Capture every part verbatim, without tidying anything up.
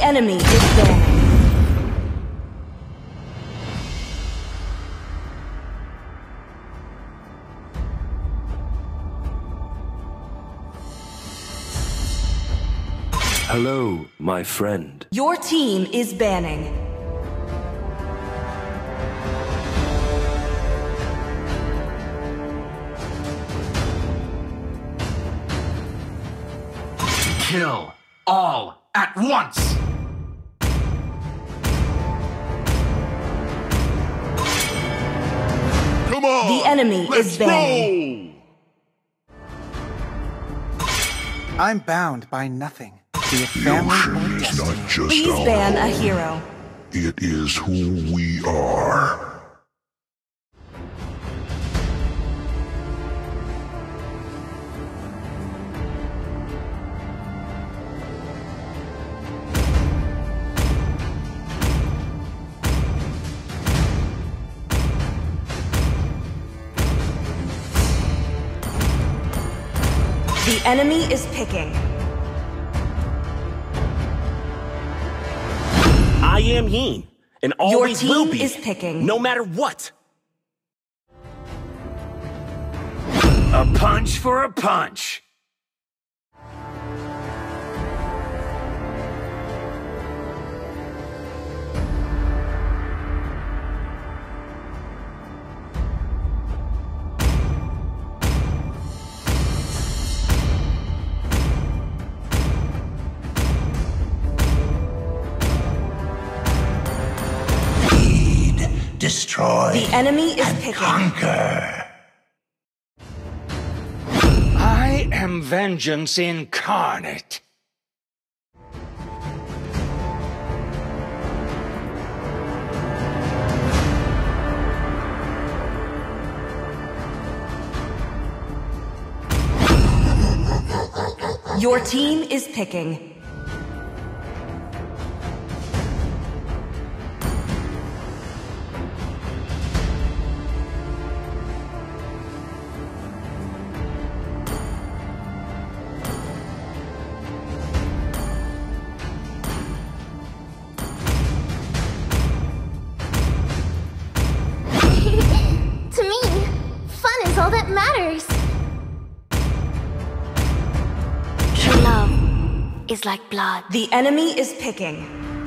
enemy is banning. Hello, my friend. Your team is banning. Kill all at once! Come on! The enemy Let's is banning. roll! I'm bound by nothing. Be it family or Is not destiny. just Please our ban a home. hero. It is who we are. The enemy is picking. I am he, and Your always will team be. is picking. No matter what. A punch for a punch! Destroy The enemy is and picking. conquer. I am vengeance incarnate. Your team is picking. To me, fun is all that matters. True love is like blood. The enemy is picking.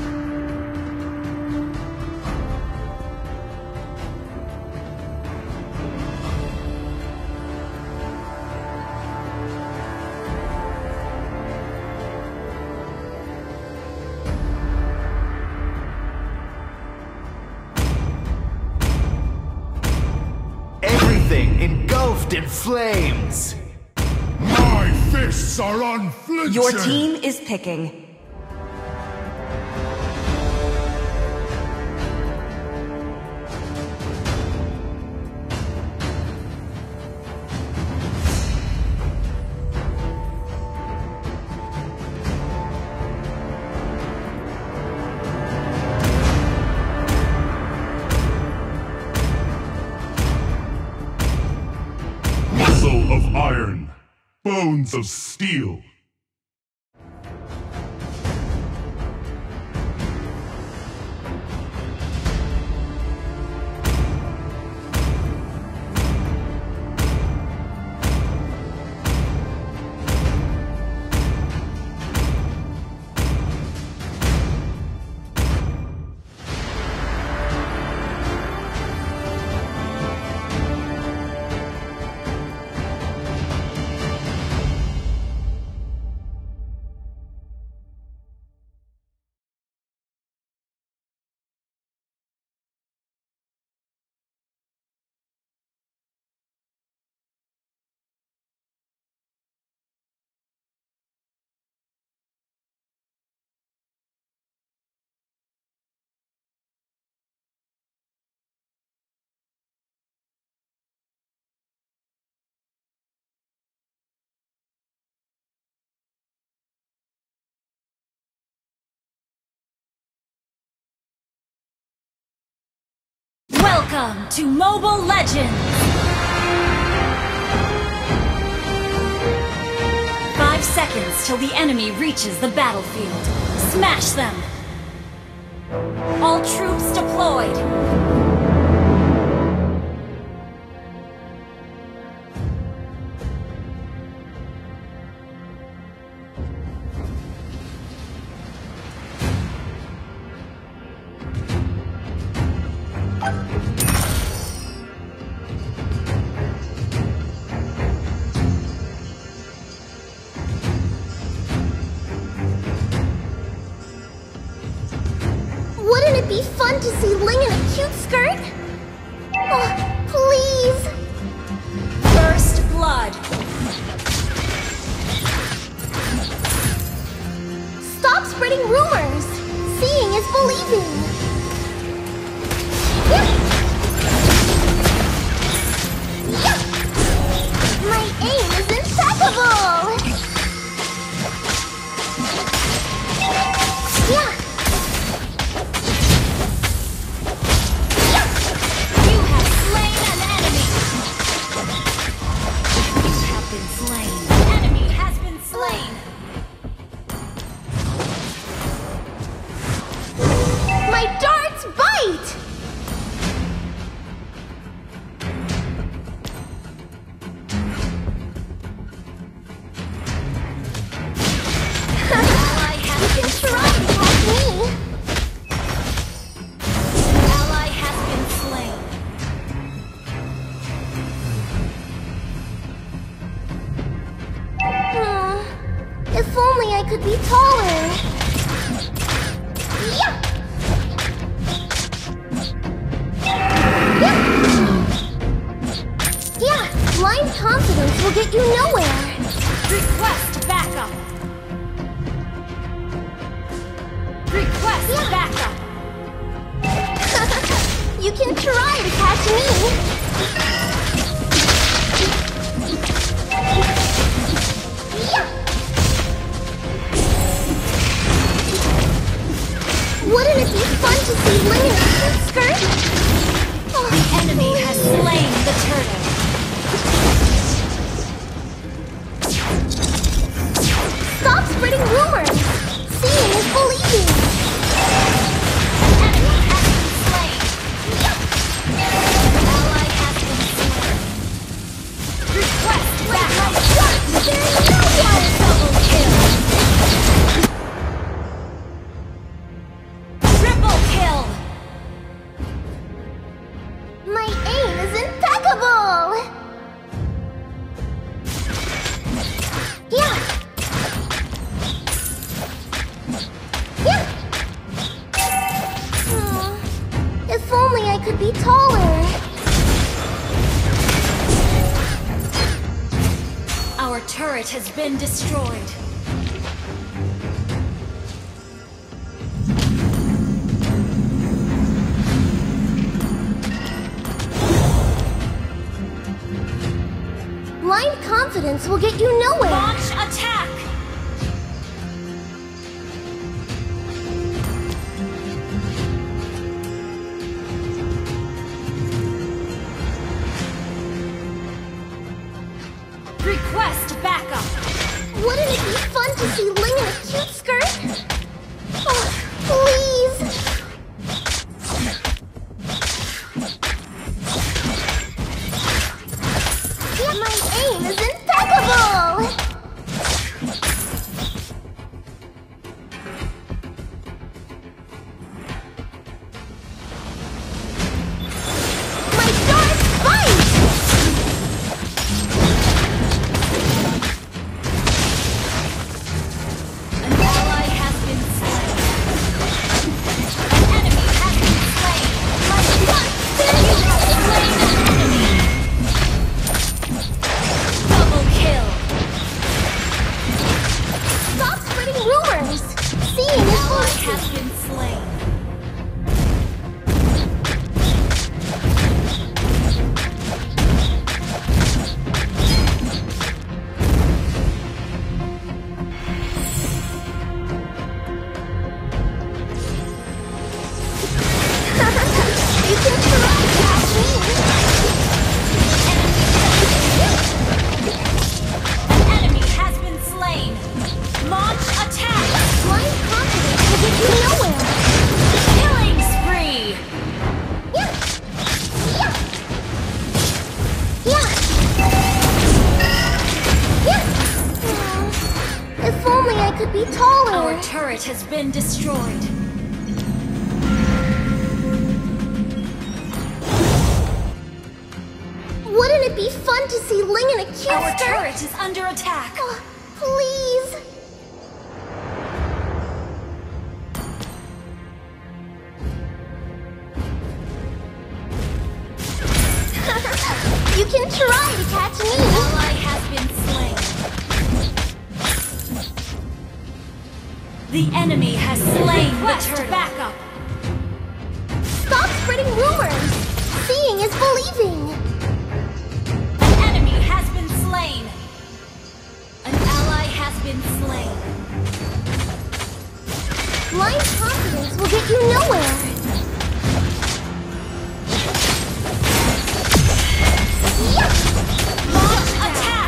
Everything engulfed in flames! My fists are unflinching! Your team is picking. Muscle of iron, bones of steel. Welcome to Mobile Legends! Five seconds till the enemy reaches the battlefield. Smash them! All troops deployed! Wouldn't it be fun to see Ling in a cute skirt? Oh, please! First blood! Stop spreading rumors! Seeing is believing! Yeah. Yeah. My aim is impeccable! Yeah! You have slain an enemy! You have been slain. An enemy has been slain! My darts bite! Ally You has can been try to catch me! Ally has been slain. Hmm. If only I could be taller. Yeah! Yeah! Yeah! Blind confidence will get you nowhere. Request backup! Request Yeah. backup! You can try to catch me. Yeah! Wouldn't it be fun to see Ling in a cute skirt? Oh, The enemy has slain the turtle. stop spreading rumors! Seeing is believing! An enemy has been slain. Ally has been slain. Request backup! There's no one! Double kill! Triple kill! My aim is impeccable! Yeah! Yeah! Hmm. If only I could be taller. Our turret has been destroyed. Blind confidence will get you nowhere. Launch attack! Request backup! Wouldn't it be fun to see Ling in a cute skirt? Oh, please! Yeah, my aim is impeccable! My darts bite! An ally has been slain. An enemy has been slain. My God, you have slain an enemy. Yeah! Yeah! Aw, if only I could be taller! Our turret has been destroyed. Wouldn't it be fun to see Ling in a cute Our skirt? turret is under attack. Oh, please! You can try to catch me! Ally has been slain. The enemy has slain the turtle. Backup. Stop spreading rumors! Seeing is believing! An enemy has been slain. An ally has been slain. Blind confidence will get you nowhere! Launch attack.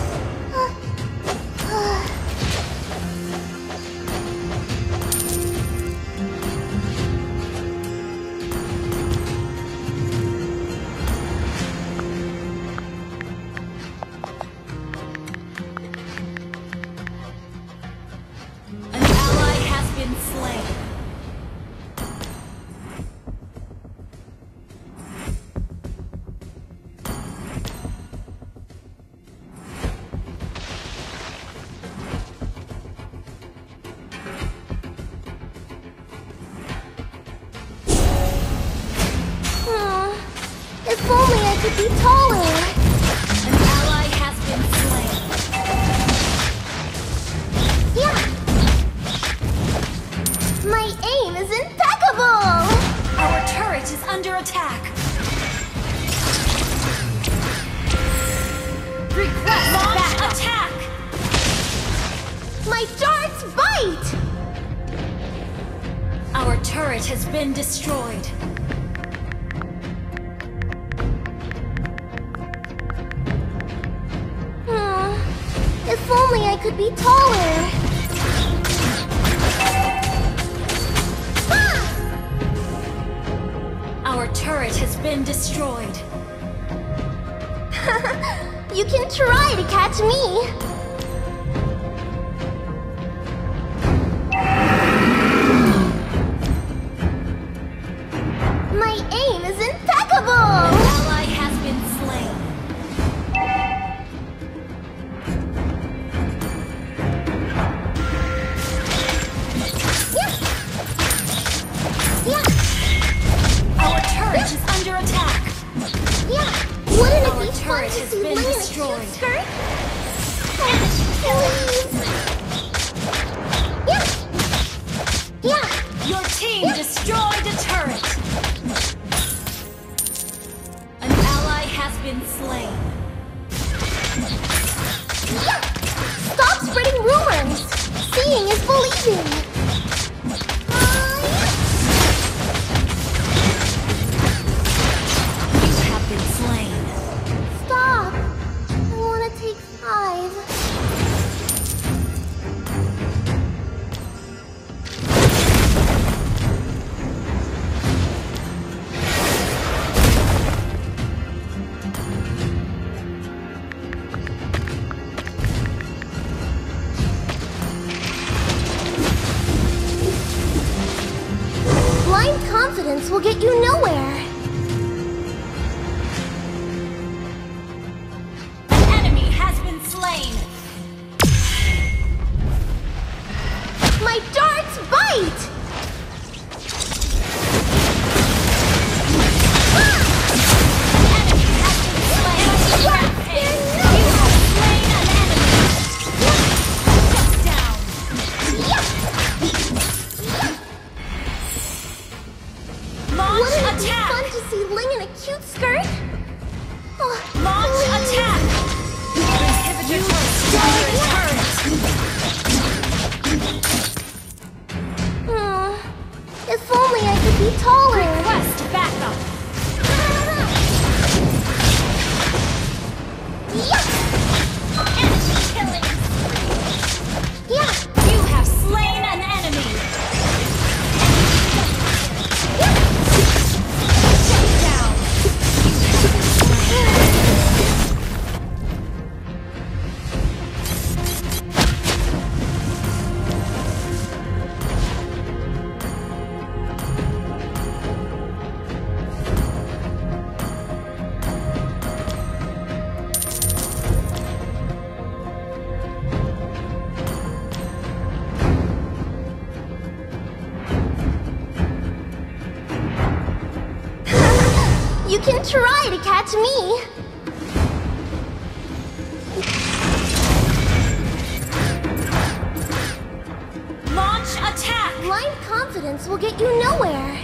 An ally has been slain. Hmm. If only I could be taller! An ally has been slain. Yeah! My aim is impeccable! Our turret is under attack. Request launch attack. My darts bite! Our turret has been destroyed. Hmm. If only I could be taller! Ah! Our turret has been destroyed. You can try to catch me! My aim is impeccable! Ally has been slain. Yeah! Yeah! Our turret is under attack. Yeah! Wouldn't Our it be fun turret to has see been Ling in a destroyed. cute skirt? Oh, please! Yeah! Yeah! Your team destroyed a turret. An ally has been slain. Yeah! Stop spreading rumors! Seeing is believing! Uh, You have been slain. Stop! I want to take five. try to catch me. Launch attack! Blind confidence will get you nowhere.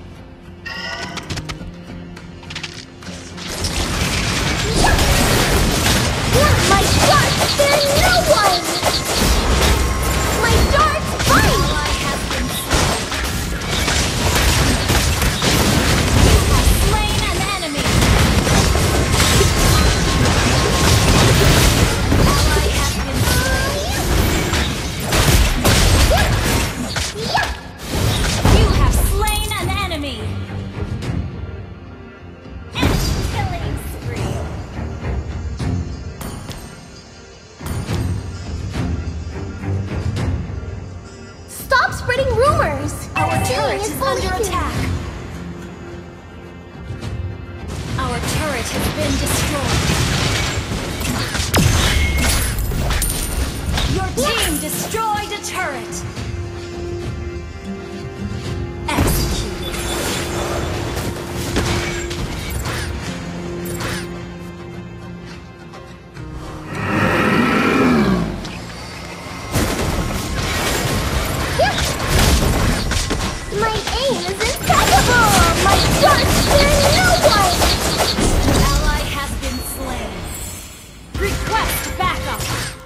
My darts, there's no one! My darts bite! Ally has been slain. You have slain an enemy. Ally has been slain. You have slain an enemy. And killing spree. Stop spreading rumors! Our Seeing turret is is under believing. attack. Our turret has been destroyed. Your team destroyed a turret. Executed. My aim is impeccable! My darts fear no one! Your ally has been slain. Request backup.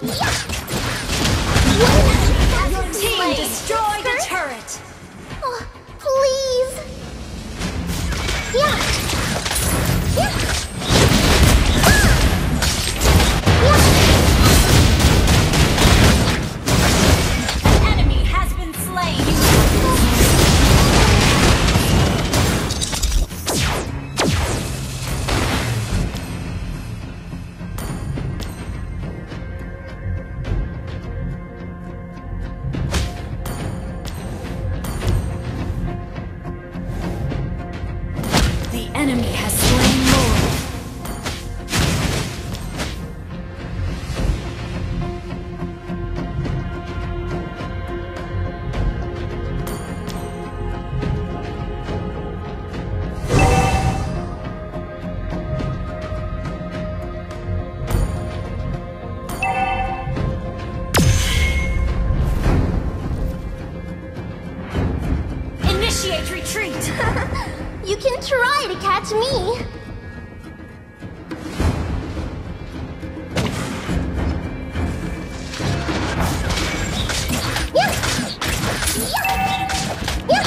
Your team destroyed a turret. Oh, please! Yeah! Yeah! Ah! An enemy has been slain. The enemy has slain Lord. Initiate retreat. You can try to catch me. Yeah! Yeah! Yeah!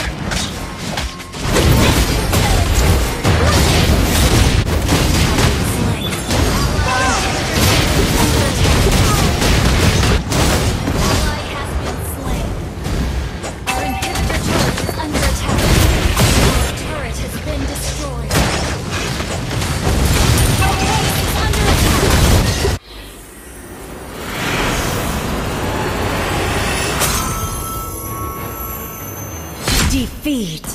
Ally has been slain. Our inhibitor turret is under attack. Our turret has been destroyed. Our base is under attack. Defeat.